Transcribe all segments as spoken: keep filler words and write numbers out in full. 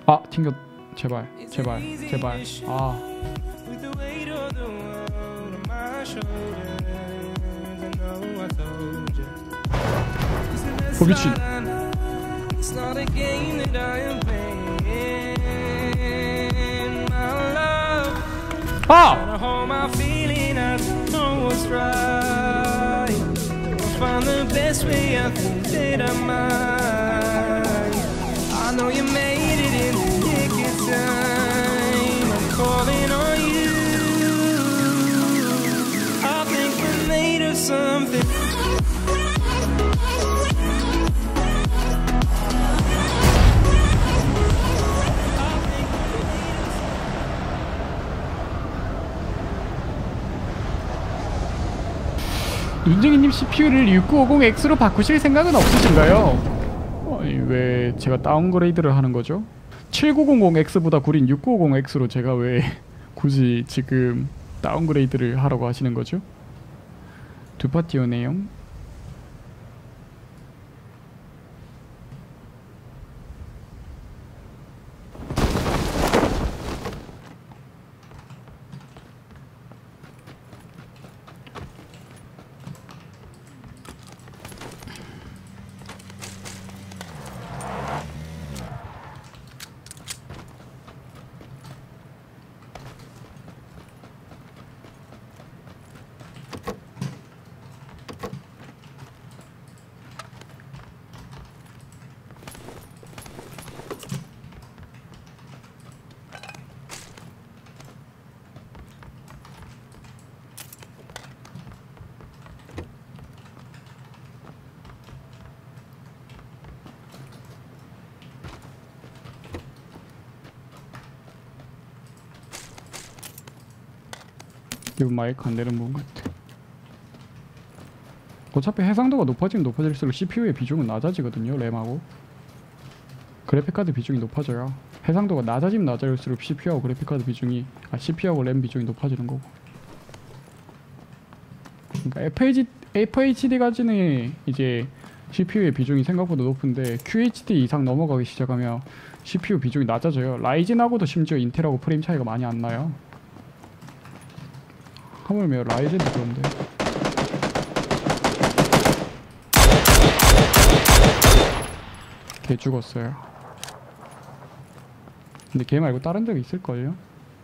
아 튕겼. 제발 제발 제발. 아 어 미친. 아! 윤정이님 씨피유를 육구오공 엑스로 바꾸실 생각은 없으신가요? 아니 왜 제가 다운그레이드를 하는 거죠? 칠구공공 엑스보다 구린 육구오공 엑스로 제가 왜 굳이 지금 다운그레이드를 하라고 하시는 거죠? 두 파티 오네요. 이거 마이크 안 되는 부분 같아. 어차피 해상도가 높아지면 높아질수록 씨피유의 비중은 낮아지거든요. 램하고 그래픽카드 비중이 높아져요. 해상도가 낮아지면 낮아질수록 씨피유하고 그래픽카드 비중이 아 씨피유하고 램 비중이 높아지는 거고. 그러니까 에프에이치, 에프에이치디까지는 이제 씨피유의 비중이 생각보다 높은데 큐에이치디 이상 넘어가기 시작하면 씨피유 비중이 낮아져요. 라이젠하고도 심지어 인텔하고 프레임 차이가 많이 안 나요. 하물며 라이젠도 그런데. 걔 죽었어요. 근데 걔 말고 다른 적이 있을걸요?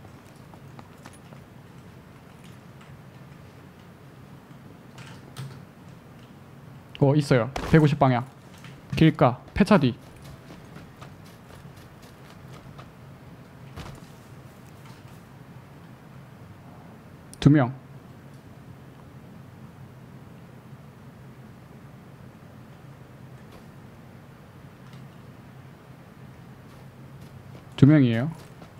어 있어요. 백오십 방향 길가 폐차 뒤. 두 명. 두 명이에요.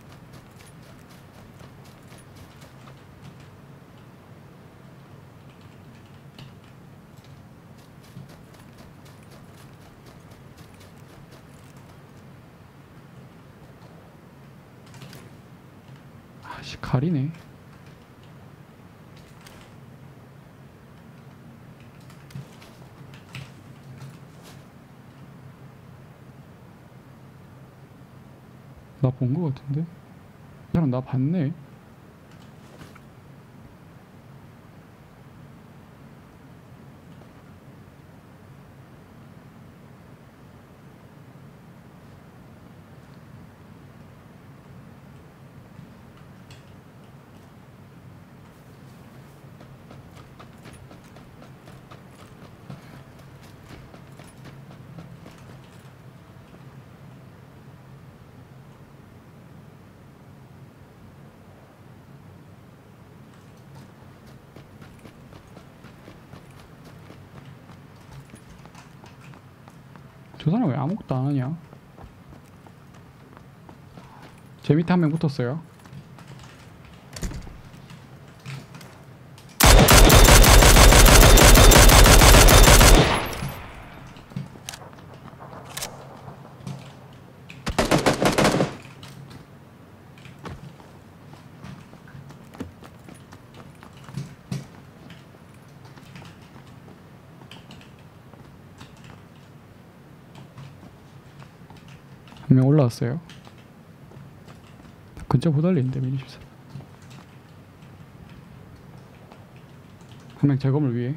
아씨 칼이네. 나 본 거 같은데? 이 사람 나 봤네. 저 사람 왜 아무것도 안 하냐? 제 밑에 한 명 붙었어요. 한 명 올라왔어요. 근처 못 달리는데 미니 십사. 한 명 재검을 위해.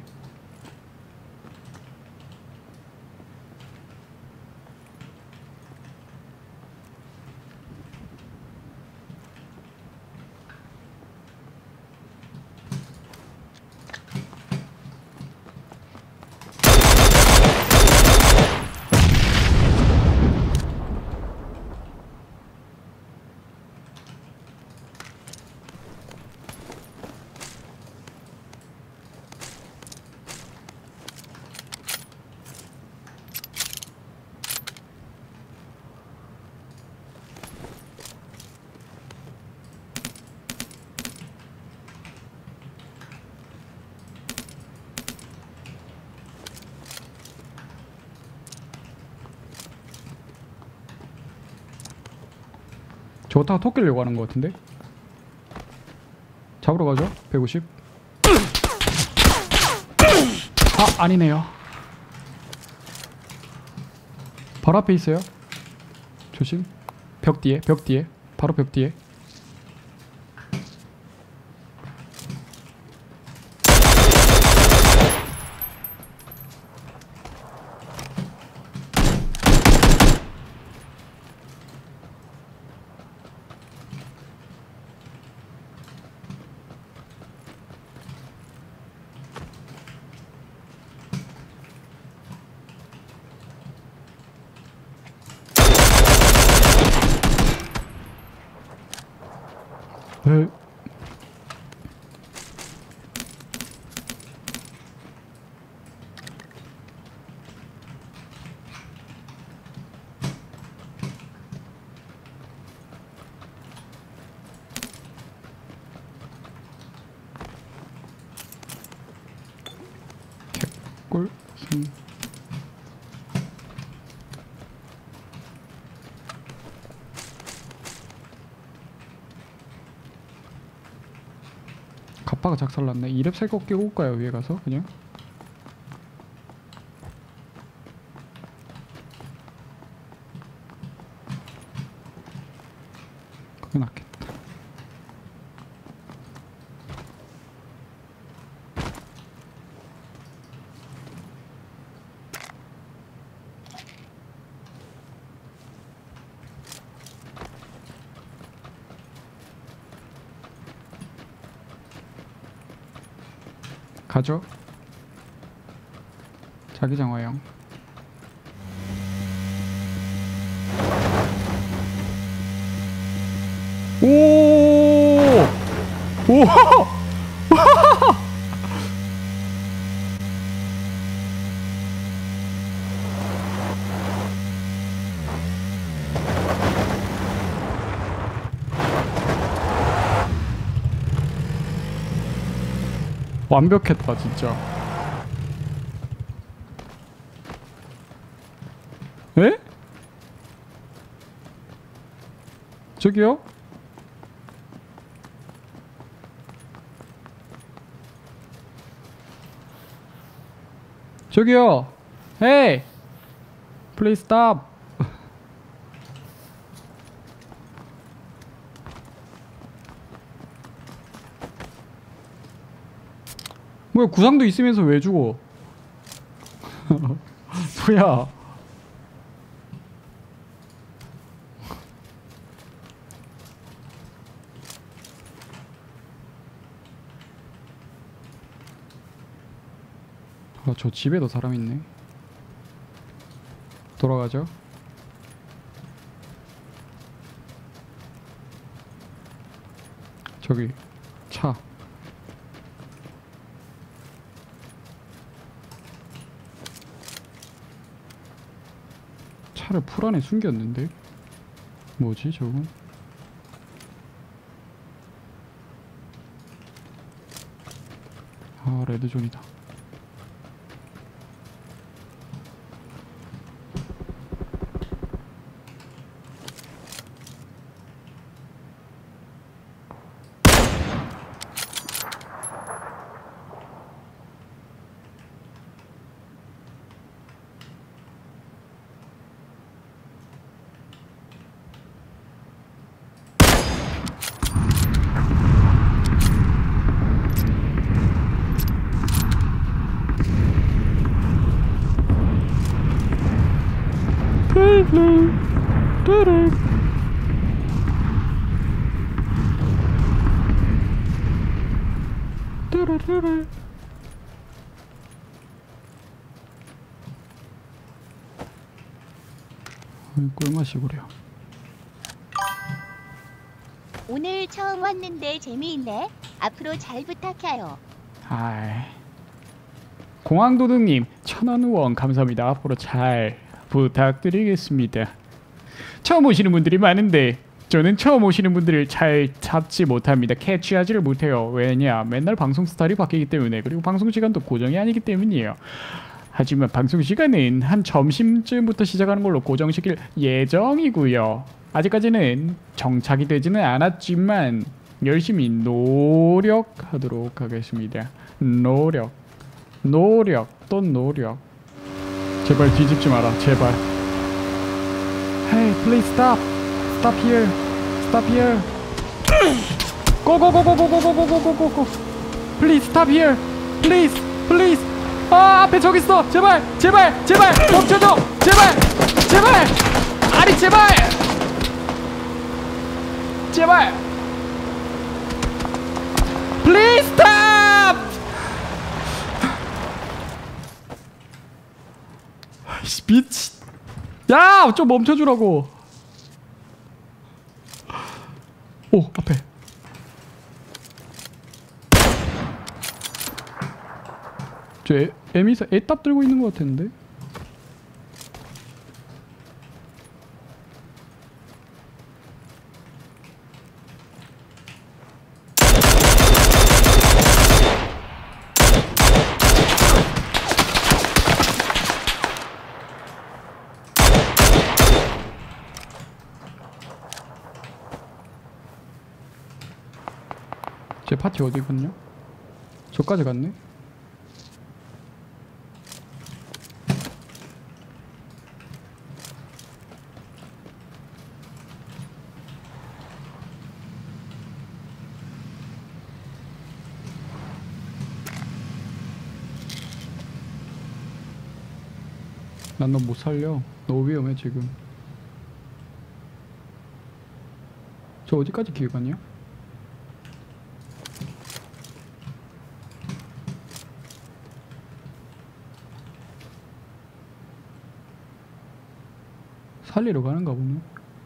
저거 토 끼려고 하는 것 같은데? 잡으러 가죠. 백오십. 아, 아니네요. 바로 앞에 있어요. 조심. 벽 뒤에, 벽 뒤에. 바로 벽 뒤에. 에? 개꿀 음. 갑바가 작살났네. 이 렙 살 거 끼고 올까요? 위에 가서 그냥? 그게 낫겠다. 가죠. 자기장 와요. 오! 오! 완벽했다 진짜. 에? 저기요? 저기요. Hey! Please stop. 뭐야, 구상도 있으면서 왜 죽어? 뭐야? 아, 저 집에도 사람 있네. 돌아가죠. 저기 차. 차를 풀 안에 숨겼는데? 뭐지 저건? 아, 레드존이다. 플레이 플레이 뚜루루루. 꿀맛이구려. 오늘 처음 왔는데 재미있네. 앞으로 잘 부탁해요. 아이. 공항도둑님 천원 후원 감사합니다. 앞으로 잘 부탁드리겠습니다. 처음 오시는 분들이 많은데 저는 처음 오시는 분들을 잘 잡지 못합니다. 캐치하지를 못해요. 왜냐? 맨날 방송 스타일이 바뀌기 때문에, 그리고 방송 시간도 고정이 아니기 때문이에요. 하지만 방송 시간은 한 점심쯤부터 시작하는 걸로 고정시킬 예정이고요. 아직까지는 정착이 되지는 않았지만 열심히 노력하도록 하겠습니다. 노력, 노력, 또 노력. 제발 뒤집지 마라, 제발. Hey, please stop. Stop here. Stop here. Go go go go go go go go go go go. Please stop here. Please, please. 아, 앞에 저기 있어. 제발, 제발, 제발 멈춰줘. 제발, 제발. 아니 제발. 제발. Please stop. 아이씨 미치. 야, 좀 멈춰주라고. 오, 앞에. 저 애, 에미사 애답 들고 있는 것 같았는데. 제 파티 어디 갔냐? 저까지 갔네? 난 너 못 살려. 너무 위험해 지금. 저 어디까지 길 가냐? 살리러 가는가 보네.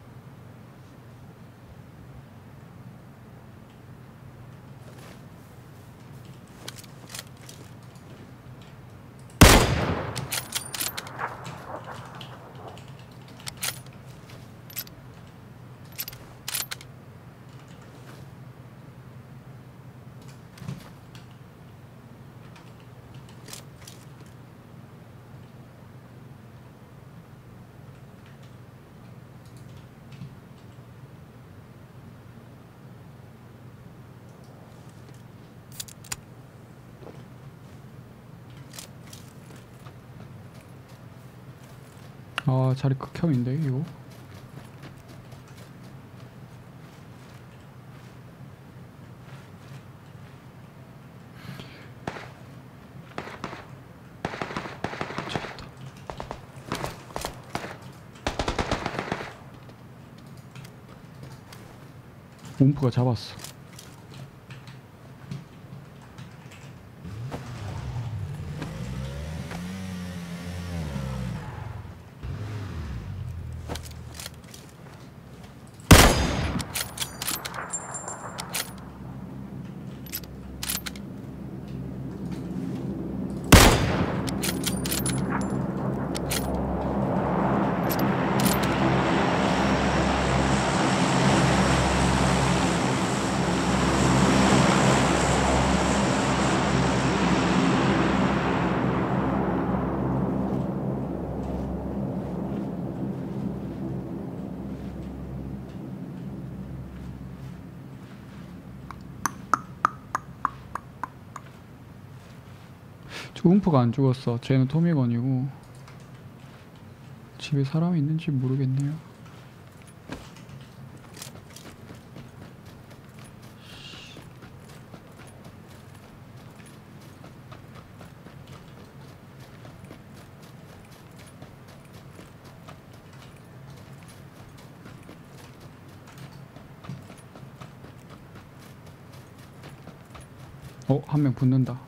아, 자리 극혐인데 이거. 저기다. 움프가 잡았어. 저 움프가 안 죽었어. 쟤는 토미건이고. 집에 사람이 있는지 모르겠네요. 어, 한 명 붙는다.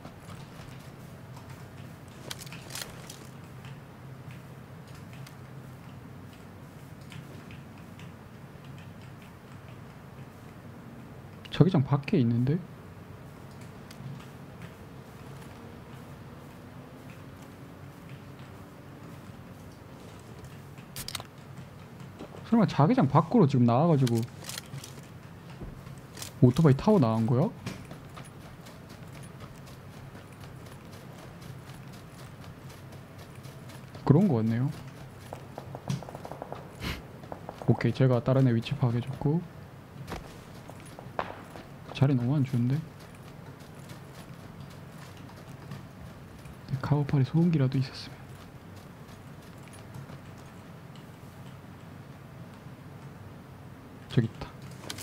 자기장 밖에 있는데? 설마 자기장 밖으로 지금 나와가지고 오토바이 타고 나간 거야? 그런 거 같네요. 오케이, 제가 다른 애 위치 파악해줬고. 자리 너무 안 좋은데? 카우팔에 소음기라도 있었으면. 저기 있다.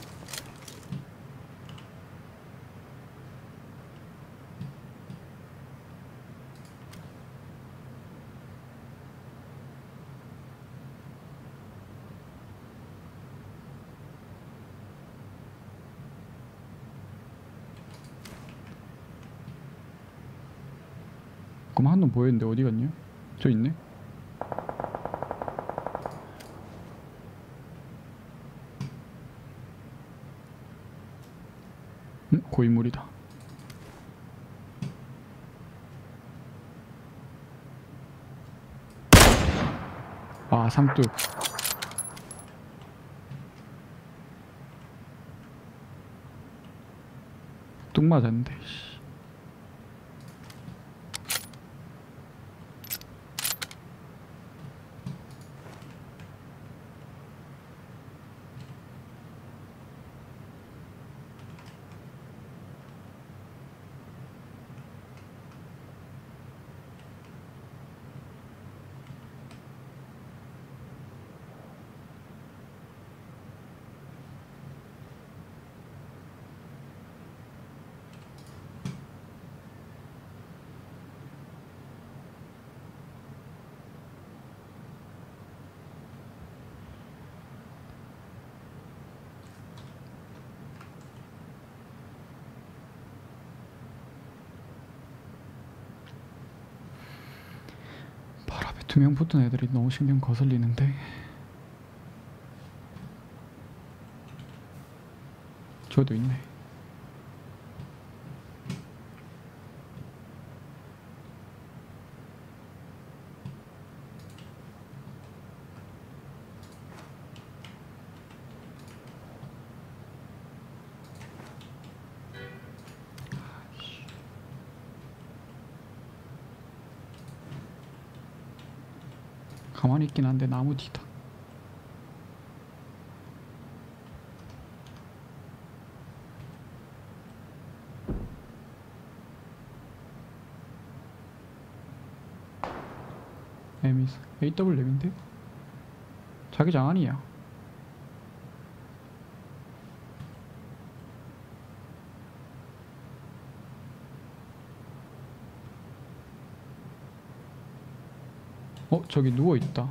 그럼 한 놈 보였는데 어디 갔냐? 저 있네. 음? 고인물이다. 아, 삼뚝. 뚝 맞았는데. 씨. 두 명 붙은 애들이 너무 신경 거슬리는데. 저도 있네. 가만히 있긴 한데 나무 뒤다. 에미스 에이더블유엠인데? 자기장 아니야. 어, 저기 누워있다.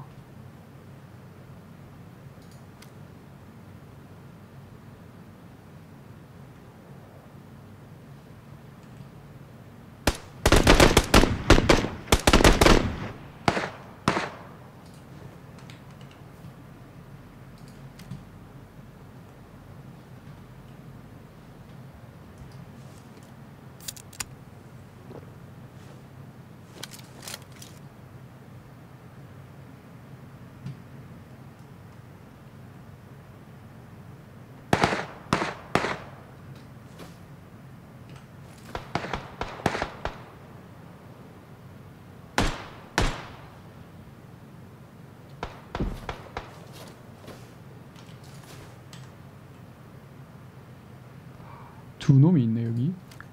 두 놈이 있네 여기.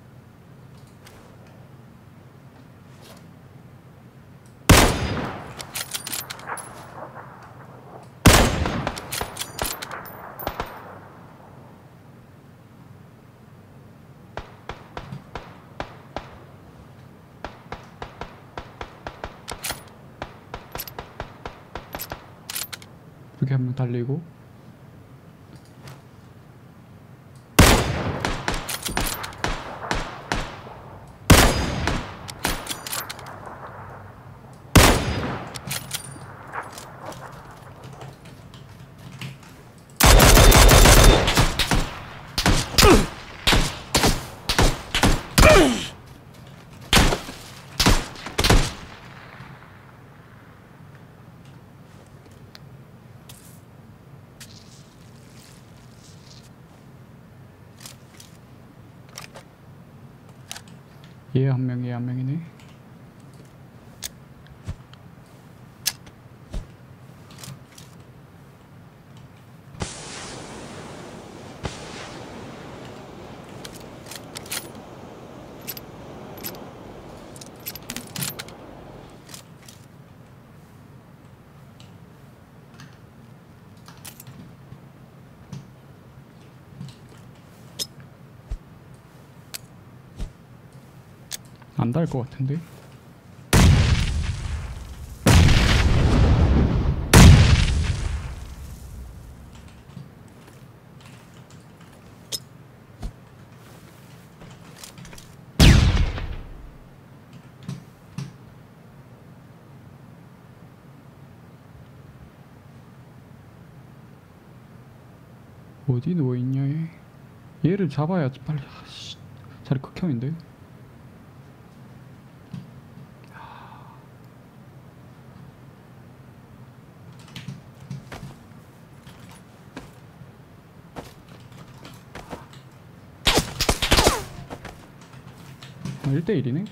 여기 한 명 달리고. 얘 한 명, 얘 한 명이네. 안 닿을 것 같은데. 어디 누워있냐 얘. 얘를 잡아야지 빨리. 아씨, 자리 극혐인데. 일 대일이네.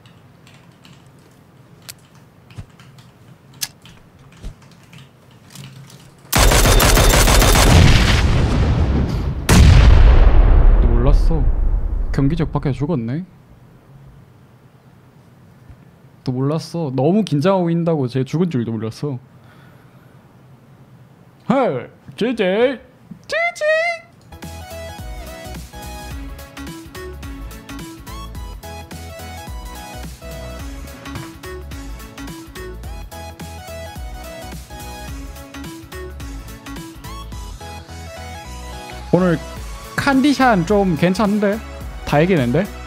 몰랐어. 경기적 밖에 죽었네. 또 몰랐어. 너무 긴장하고 있다고 쟤 죽은 줄도 몰랐어. 헐, 제제, 제제. 오늘 컨디션 좀 괜찮은데? 다 이기는데?